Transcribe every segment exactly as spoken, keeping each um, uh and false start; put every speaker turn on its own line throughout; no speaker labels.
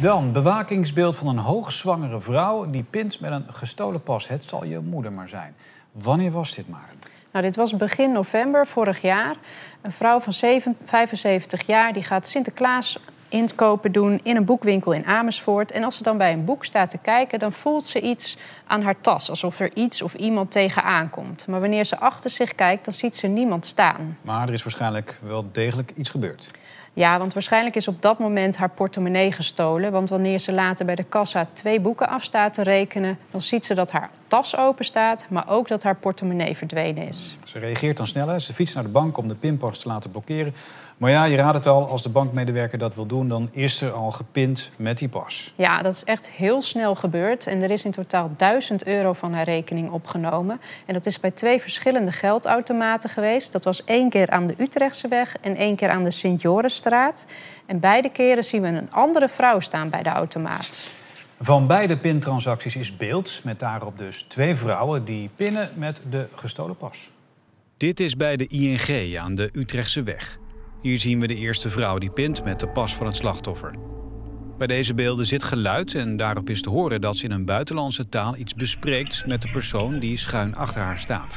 Dan bewakingsbeeld van een hoogzwangere vrouw die pint met een gestolen pas. Het zal je moeder maar zijn. Wanneer was dit, Maren?
Nou, dit was begin november vorig jaar. Een vrouw van vijfenzeventig jaar die gaat Sinterklaas inkopen doen in een boekwinkel in Amersfoort. En als ze dan bij een boek staat te kijken, dan voelt ze iets aan haar tas. Alsof er iets of iemand tegenaan komt. Maar wanneer ze achter zich kijkt, dan ziet ze niemand staan.
Maar er is waarschijnlijk wel degelijk iets gebeurd.
Ja, want waarschijnlijk is op dat moment haar portemonnee gestolen. Want wanneer ze later bij de kassa twee boeken af staat te rekenen, dan ziet ze dat haar tas open staat, maar ook dat haar portemonnee verdwenen is.
Ze reageert dan snel. Hè. Ze fietst naar de bank om de pinpas te laten blokkeren. Maar ja, je raadt het al, als de bankmedewerker dat wil doen, dan is er al gepind met die pas.
Ja, dat is echt heel snel gebeurd. En er is in totaal duizend euro van haar rekening opgenomen. En dat is bij twee verschillende geldautomaten geweest. Dat was één keer aan de Utrechtseweg en één keer aan de Sint-Jorisstraat. En beide keren zien we een andere vrouw staan bij de automaat.
Van beide pintransacties is beeld, met daarop dus twee vrouwen die pinnen met de gestolen pas.
Dit is bij de I N G aan de Utrechtse weg. Hier zien we de eerste vrouw die pint met de pas van het slachtoffer. Bij deze beelden zit geluid en daarop is te horen dat ze in een buitenlandse taal iets bespreekt met de persoon die schuin achter haar staat.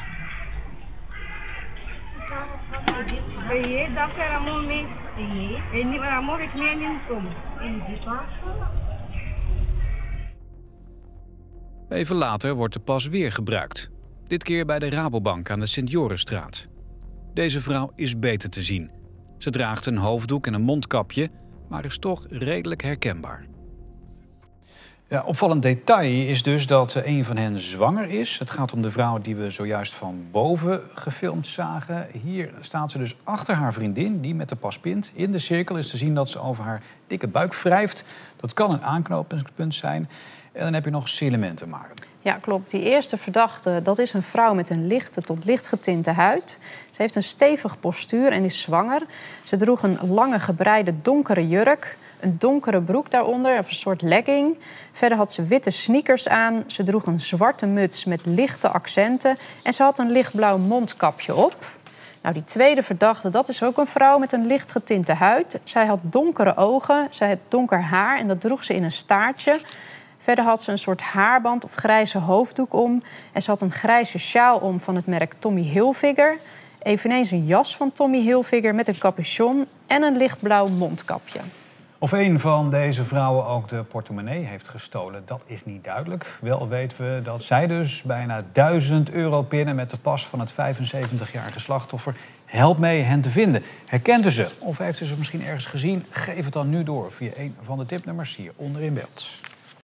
Even later wordt de pas weer gebruikt. Dit keer bij de Rabobank aan de Sint-Jorisstraat. Deze vrouw is beter te zien. Ze draagt een hoofddoek en een mondkapje, maar is toch redelijk herkenbaar.
Ja, opvallend detail is dus dat een van hen zwanger is. Het gaat om de vrouw die we zojuist van boven gefilmd zagen. Hier staat ze dus achter haar vriendin, die met de pas pint. In de cirkel is te zien dat ze over haar dikke buik wrijft. Dat kan een aanknopingspunt zijn. En dan heb je nog elementen, Maren.
Ja, klopt. Die eerste verdachte, dat is een vrouw met een lichte tot licht getinte huid. Ze heeft een stevig postuur en is zwanger. Ze droeg een lange gebreide donkere jurk, een donkere broek daaronder, of een soort legging. Verder had ze witte sneakers aan. Ze droeg een zwarte muts met lichte accenten en ze had een lichtblauw mondkapje op. Nou, die tweede verdachte, dat is ook een vrouw met een licht getinte huid. Zij had donkere ogen, zij had donker haar en dat droeg ze in een staartje. Verder had ze een soort haarband of grijze hoofddoek om. En ze had een grijze sjaal om van het merk Tommy Hilfiger. Eveneens een jas van Tommy Hilfiger met een capuchon en een lichtblauw mondkapje.
Of een van deze vrouwen ook de portemonnee heeft gestolen, dat is niet duidelijk. Wel weten we dat zij dus bijna duizend euro pinnen met de pas van het vijfenzeventigjarige slachtoffer. Help mee hen te vinden. Herkent u ze? Of heeft u ze misschien ergens gezien? Geef het dan nu door via een van de tipnummers hier onder in beeld.